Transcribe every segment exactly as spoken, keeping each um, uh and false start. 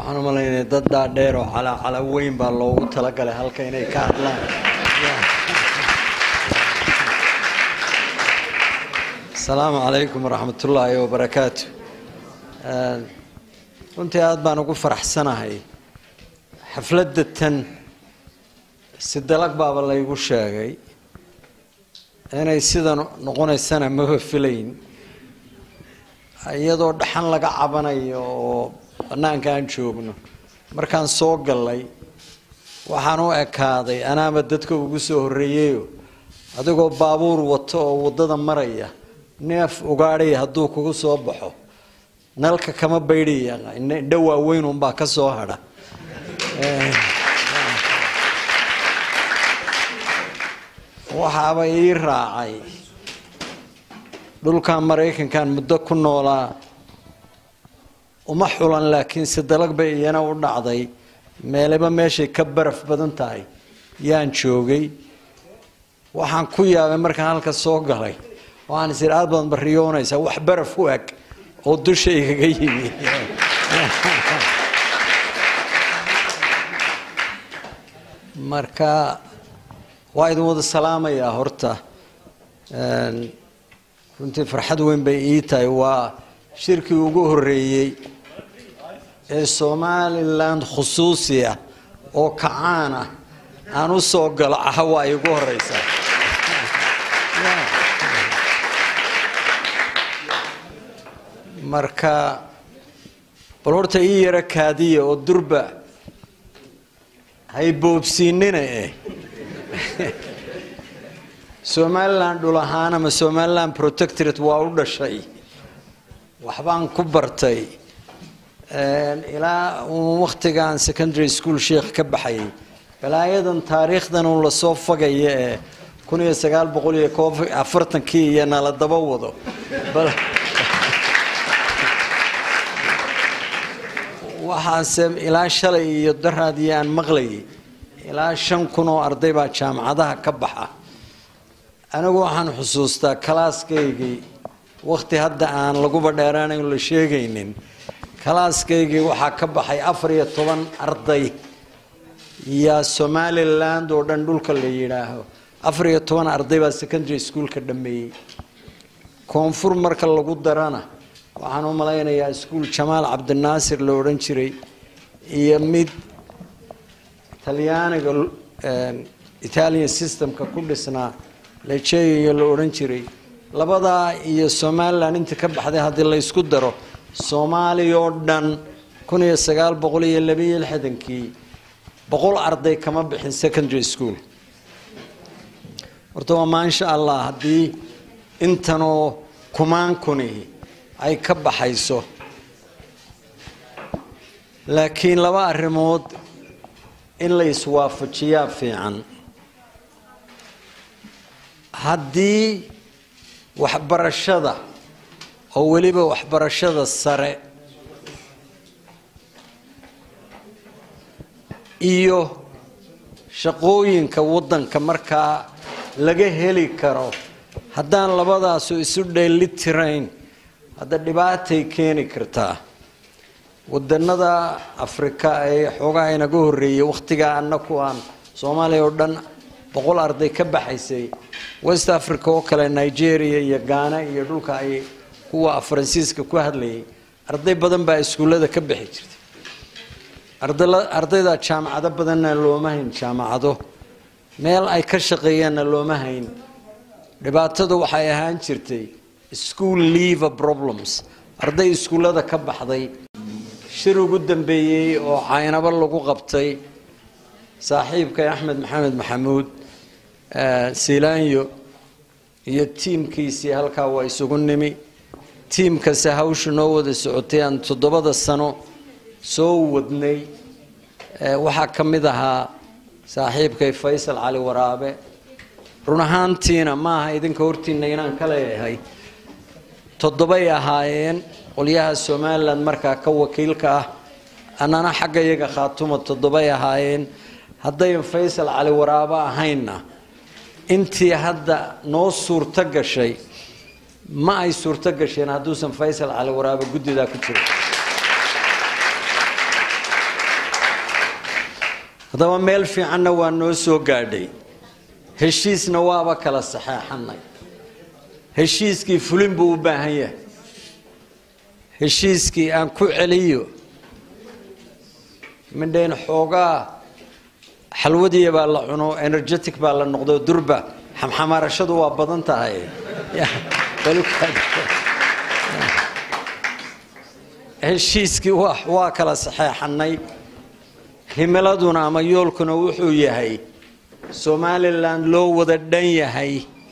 waxaan u malaynay dad dhaadheer oo cala cala weyn baa loogu talagalay halka inay ka hadlaan السلام عليكم ورحمة الله وبركاته. كنت أدبان أقول فرح سنة هاي حفلة التن سدلك باب الله يقول شيء أنا يصير نقول السنة مهفلين يدور دحين لقى عبنا يو أنا كان شوفنا مركان سوق الله وحنو أكادي أنا بدتك بقصه الريو أدوك بابور وط وضد مرية neef ugaadhay hadduu kugu soo baxo nalka kama baydhiya in dhawa weyn un baa ka soo hadha waxaaba ii raacay dhulka Mareykankan muddo ku noolaa uma xulan laakiin si dalag bay iyana u dhacday meelaba meeshay ka baraf badan tahay yaan joogay waxaan ku yaabay markaan halka soo galay وأنا سير أبغى بريونا يسوي حبر فوق ودو شيء جيبي مركا وايد مود السلامة يا هرتا كنت فرحت وين بيئتا وشركة وجوه الرئي الصومال اللاند خصوصية أو كعانة أنا سوق العهوة يجوه الرئيسة marka balorta ii yara kaadiye oo durba hay boobsiinina ee Somaliland dhulahaana ma Somaliland protectorate waa u dhashay waxbaan ku bartay een ilaa waqtigan secondary school sheekh ka baxay balaayadan taariikhdan uu la soo fagay ee kun iyo sagaal boqol iyo afartan kii iyo nala daba wado waxaan ilaa shalay iyo daraadiyaan maqlay ilaa shan kun oo arday baa jaamacadaha ka baxa anigu waxaan xusuustaa kalaaskaygii waqti hadda aan lagu badheeraanayn la sheegaynin kalaaskaygii waxa ka baxay afar iyo toban arday ya Somaliland oo dhan dhulka la yiraaho afar iyo toban arday baa secondary school ka dhameeyay koonfur marka lagu darana waxaan u malaynayaa iskuul Jamaal Cabdinaasir la oran jiray iyo mid Talyaaniga Italian system-ka ku dhisnaa la jeeyo la oran jiray labada iyo Somaliland inta ka baxday hadii la isku daro Soomaaliya oo dhan kun iyo sagaal boqol iyo laba iyo lixdan kii boqol arday kama bixin secondary school horta ma insha Allah hadii intanoo kumaan kuni ay ka baxayso laakiin laba arrimood in la iswaafajiyo fiican haddii waxbarashada oo waliba waxbarashada sare iyo shaqooyinka wadanka markaa laga heli karo haddaan labadaas isu dheelitirayn هذا دبعتي كيني كرتا ودنا أفريقيا أي حوجا هنا جوري وقتها أنا كوان صومالي وردن بقول أرضي كبحيسي وست أفريقيا وكلا نيجيريا يا غانا يدوك أي هو فرانسيسكو كوهدلي أرضي بدن بأسكولة ده كبحيس أرض أرضي ده شام عدا بدن اللومهين شام عدو ميل أي كشقيان اللومهين دبعته ده وحياهان شرتي school leave problems arday iskuulada ka baxday shir ugu dambeeyay oo caynaba lagu qabtay saaxiibka Axmed Maxamed Maxamuud Silaanyo iyo teamkiisii halka waa isugu nimi teamka sahawshu noo wada socotay aan toddobada sano soo wadnay waxa kamid ahaa saaxiibkay Faysal Cali Waraabe run ahaantiina ma aha idinka hortiina inaan kala yahay todobay ahaayeen qoliyaha Somaliland markaa ka wakiilka ah anana xaggayga khaatuma todobay ahaayeen hadday Faysal Cali Waraabe ahayna intii hadda noo suurta gashay ma ay suurta gasheen hadduusan Faysal Cali Waraabe guddida ku jirin haddaba meel fiicanna waa noo soo gaadhay heshiisna waaba kala saxeexanay heshiiskii fulin buu u baahan yahay heshiiskii aan ku celiyo mindheen xoogaa xalwadiya baa la cuno energetic baa la noqdo durba xamxamarashadu waa badan tahay heshiiskii waa waa kala saxeexanay himiladuna ama yoolkuna wuxuu yahay Somaliland loo wada dhan yahay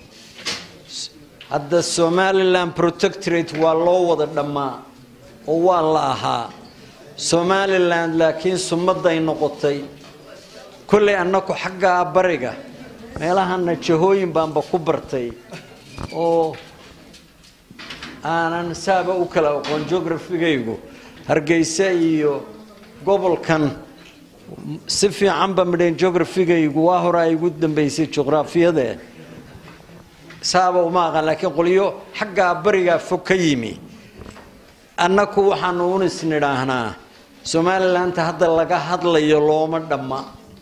hadda Somaliland protectorate waa loo wada dhamaa oo waa la ahaa Somaliland laakiin sumaday noqotay kulli annaku xagga bariga meelahana jahooyin baanba ku bartay oo aanan saaba u kala aqoon geography-gaygu Hargeysa iyo gobolkan si fiican ba mideen geography-gaygu waa hore ay ugu dambeysay juqraafiyada saaba uma aqaan laakiin qoliyo xagga bariga fog ka yimi annaku waxaanu u isnidhaahnaa Somaliland hadda laga hadlayo looma dhama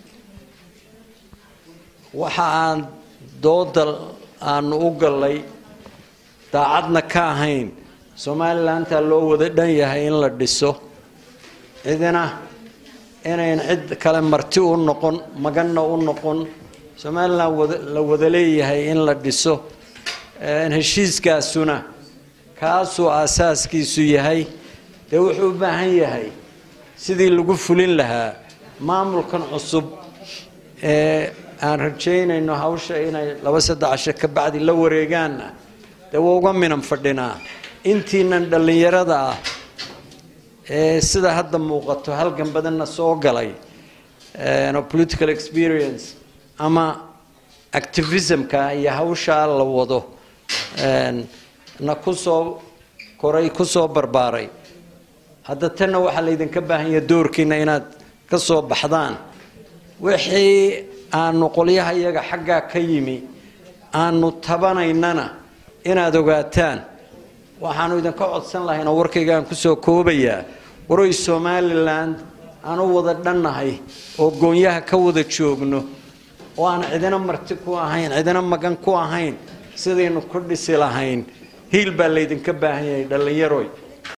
waxa aan doodal aan u galay daacadna ka ahayn Somaliland loo wada dhan yahay in la dhiso idina inayn cid kale marti u noqon maganna u noqon Somaliland la wada leeyahay in la dhiso in heshiiskaasuna kaasoo asaaskiisu yahay de wuxuu u baahan yahay sidii lagu fulin lahaa maamulkan cusub ee aan rajaynayno hawsha inay laba saddex ka bacdi la wareegaan de uga minan fadhinaa intiinan dhalinyarada ah ee sida hadda muuqato halgan badanna soo galay ee political experience ama activism-ka iyo hawsha la wado ee na ku soo koray ku soo barbaaray hadda tan waxa la idinka baahan yahay doorkiina inaad ka soo baxdaan wixii aanu qoliyaha iyaga xagga ka yimi aanu tabanaynana inaad ogaataan waxaanu idinka codsan lahayn oo warkaygaan ku soo koobayaa waray Somaliland aanu wada dhannahay oo goonyaha ka wada joogno oo aan cidina marti ku ahayn cidina magan ku ahayn sidaynu ku dhisi lahayn hiil baa la idinka baahan yahay dhalinyaro